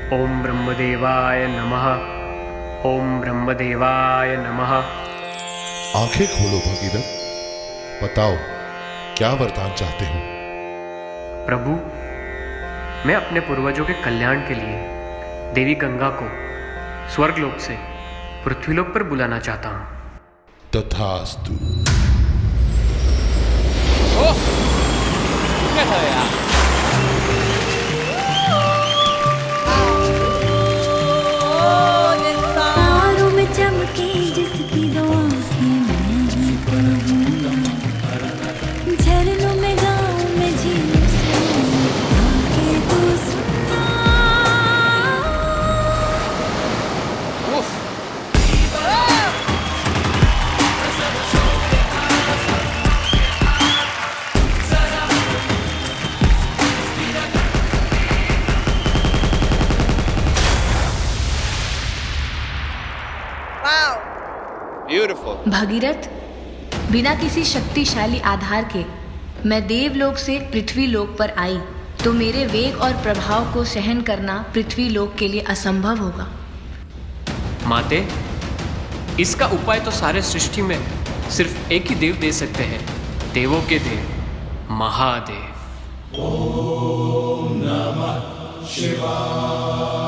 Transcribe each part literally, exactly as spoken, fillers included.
ओम ब्रह्मदेवाय नमः। ओम ब्रह्मदेवाय नमः। आंखें खोलो भगीरथ, बताओ क्या वरदान चाहते हो? प्रभु, मैं अपने पूर्वजों के कल्याण के लिए देवी गंगा को स्वर्गलोक से पृथ्वीलोक पर बुलाना चाहता हूँ। तथास्तु। ओह, क्या है यार? तारों में चमके जिसकी दो आँखें मैं ही कहूँगा, झरनों में गाँव में झीलों से आके तू सुनना। ब्यूटीफुल। भगीरथ, बिना किसी शक्तिशाली आधार के मैं देवलोक से पृथ्वी लोक पर आई तो मेरे वेग और प्रभाव को सहन करना पृथ्वी लोक के लिए असंभव होगा। माते, इसका उपाय तो सारे सृष्टि में सिर्फ एक ही देव दे सकते हैं, देवों के देव महादेव। ओम नमः शिवाय।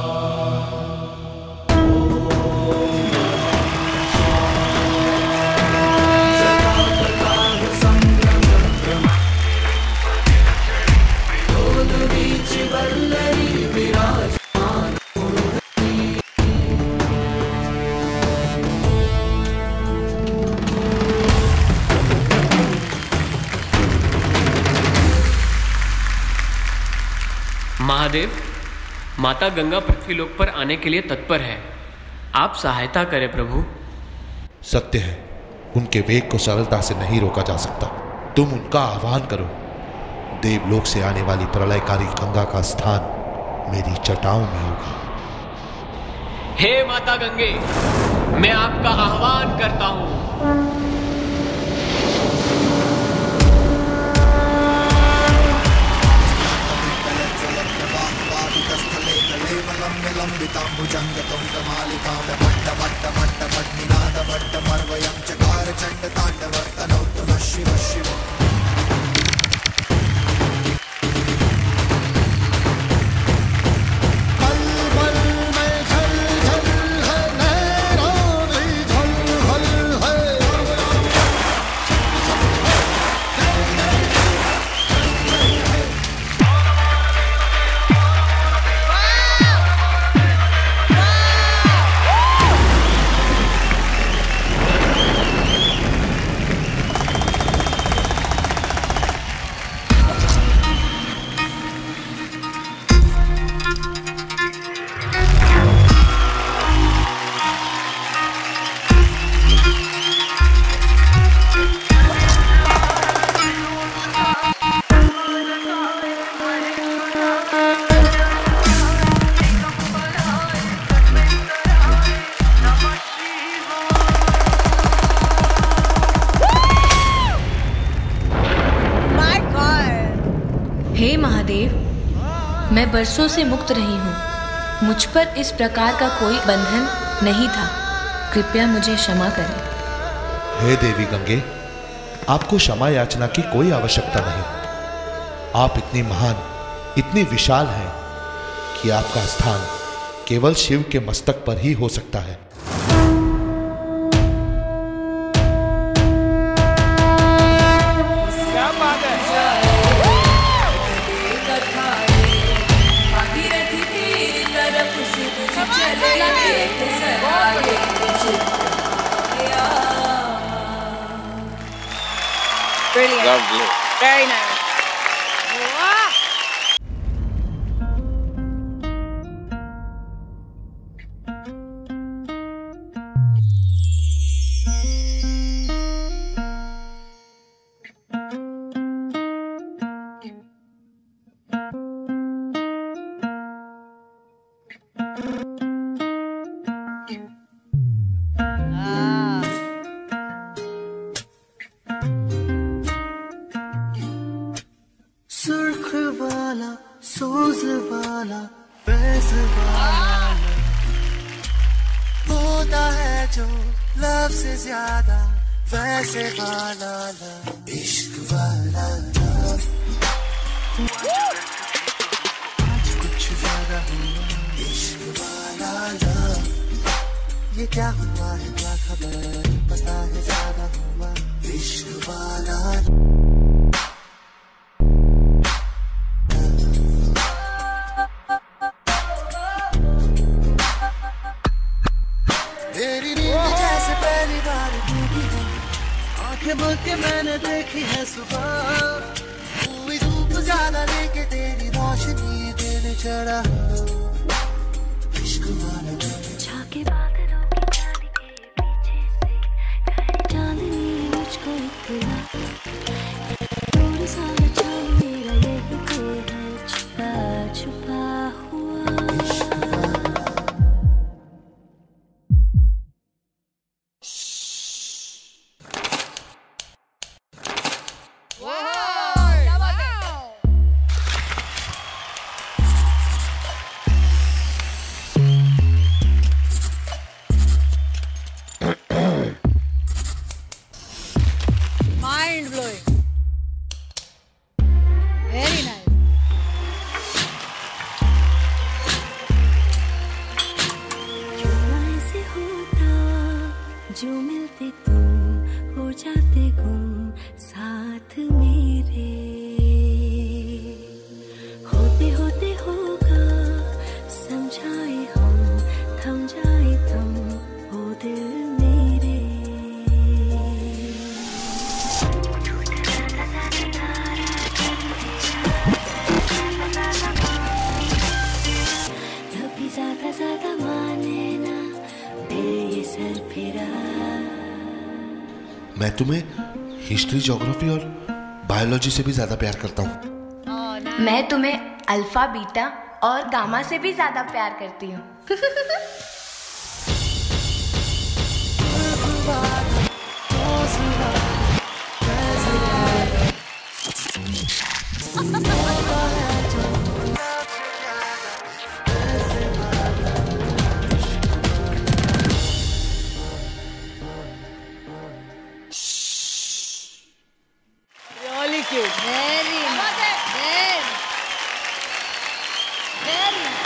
महादेव, माता गंगा पृथ्वीलोक पर आने के लिए तत्पर है, आप सहायता करें प्रभु। सत्य है, उनके वेग को सरलता से नहीं रोका जा सकता। तुम उनका आह्वान करो। देवलोक से आने वाली प्रलयकारी गंगा का स्थान मेरी जटाओं में होगा। हे माता गंगे, मैं आपका आह्वान करता हूँ। हे महादेव, मैं बरसों से मुक्त रही हूँ, मुझ पर इस प्रकार का कोई बंधन नहीं था, कृपया मुझे क्षमा करें। हे देवी गंगे, आपको क्षमा याचना की कोई आवश्यकता नहीं। आप इतनी महान, इतनी विशाल हैं कि आपका स्थान केवल शिव के मस्तक पर ही हो सकता है। क्या बात है? Brilliant. Lovely. Very nice. सुर्ख वाला सोज वाला फैस डोज वाला होता है जो लव से ज्यादा वैसे वाला लव, इश्क वाला लव। आज कुछ ज्यादा हुआ, इश्क वाला लव। ये क्या हुआ है क्या खबर, पता है ज्यादा हुआ, इश्क वाला लव। तेरी नींद जैसे पहली बार टूटी है, आंखें बोल के मैंने देखी है सुबह, हुई धूप ज्यादा लेके तेरी रोशनी दिल चढ़ा, इश्क वाला झाके बादलों की जाली के पीछे से गए चांदनी ने मुझको इतना दूर सा चांद मेरा यही पे है छुपा छुपा हुआ। Mind blowing. Very nice. क्यों ऐसे होता जो मिलते तुम हो जाते गुम साथ मेरे, होते होते होगा समझाए हम थम जाए तुम हो दिल मेरे। कभी ज्यादा ज्यादा माने ना फिर ये सर फिरा। मैं तुम्हें हिस्ट्री, ज्योग्राफी और बायोलॉजी से भी ज्यादा प्यार करता हूँ। मैं तुम्हें अल्फा, बीटा और गामा से भी ज्यादा प्यार करती हूँ। Really cute. Very nice. Very. Very nice.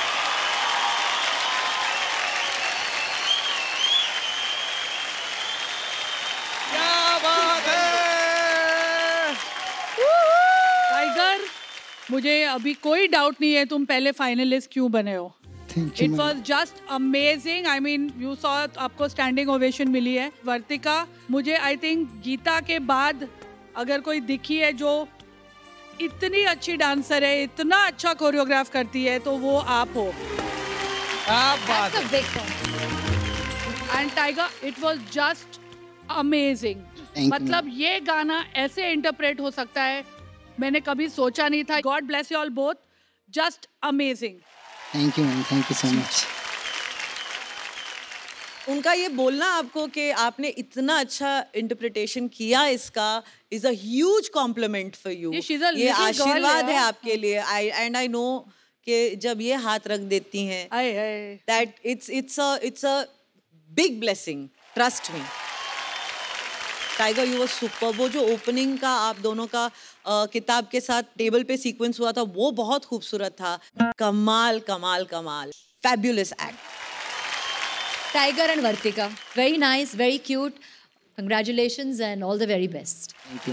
क्या बात है। टाइगर, मुझे अभी कोई डाउट नहीं है तुम पहले फाइनलिस्ट क्यों बने हो। It was just amazing. I mean you saw, आपको स्टैंडिंग ओवेशन मिली है। वर्तिका, मुझे आई थिंक गीता के बाद अगर कोई दिखी है जो इतनी अच्छी डांसर है, इतना अच्छा कोरियोग्राफ करती है, तो वो आप हो। क्या बात है। And tiger, it was just amazing. मतलब ये गाना ऐसे इंटरप्रेट हो सकता है, मैंने कभी सोचा नहीं था। God bless you all both, just amazing. Thank you ma'am, thank you so much. उनका ये बोलना आपको कि आपने इतना अच्छा इंटरप्रिटेशन किया इसका is a huge compliment for you. ये आशीर्वाद है आपके लिए। आई एंड आई नो कि जब ये हाथ रख देती हैं that it's it's a it's a big blessing, trust me. Tiger, you were super. वो जो ओपनिंग का आप दोनों का आ, किताब के साथ टेबल पे सीक्वेंस हुआ था, वो बहुत खूबसूरत था। कमाल कमाल कमाल, fabulous act. Tiger and Vartika, very nice, very cute. Congratulations and all the very best. Thank you.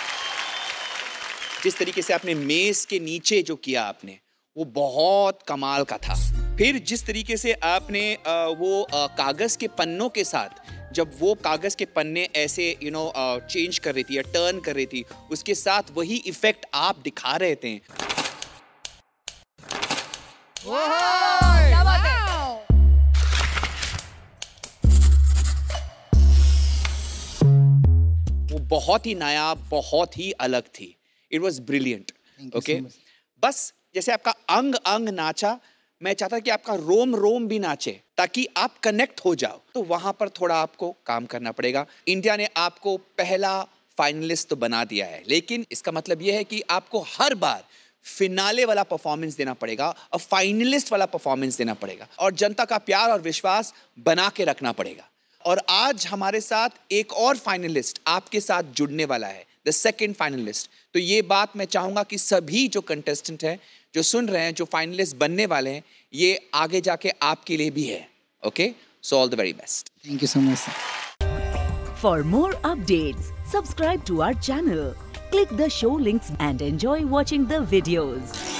जिस तरीके से आपने मेज के नीचे जो किया आपने, वो बहुत कमाल का था। फिर जिस तरीके से आपने वो कागज के पन्नों के साथ, जब वो कागज के पन्ने ऐसे यू नो चेंज कर रही थी या टर्न कर रही थी, उसके साथ वही इफेक्ट आप दिखा रहे थे। क्या बात है। वो बहुत ही नया, बहुत ही अलग थी। It was brilliant. ओके, बस जैसे आपका अंग अंग नाचा, मैं चाहता कि आपका रोम रोम भी नाचे ताकि आप कनेक्ट हो जाओ। तो वहां पर थोड़ा आपको काम करना पड़ेगा। इंडिया ने आपको पहला फाइनलिस्ट तो बना दिया है, लेकिन इसका मतलब यह है कि आपको हर बार फिनाले वाला परफॉर्मेंस देना पड़ेगा और फाइनलिस्ट वाला परफॉर्मेंस देना पड़ेगा और जनता का प्यार और विश्वास बना के रखना पड़ेगा। और आज हमारे साथ एक और फाइनलिस्ट आपके साथ जुड़ने वाला है, द सेकंड फाइनलिस्ट। तो ये बात मैं चाहूंगा कि सभी जो कंटेस्टेंट हैं, जो सुन रहे हैं, जो फाइनलिस्ट बनने वाले हैं, ये आगे जाके आपके लिए भी है। Okay, so all the very best. Thank you so much. For more updates, subscribe to our channel, click the show links and enjoy watching the videos.